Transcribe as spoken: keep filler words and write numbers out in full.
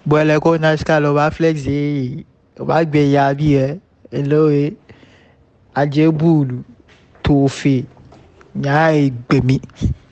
Boy, ko na skalo ba flex e. Ba gbe ya bi e. Hello e. Ajebulu. Tofe. Nya e gbemi.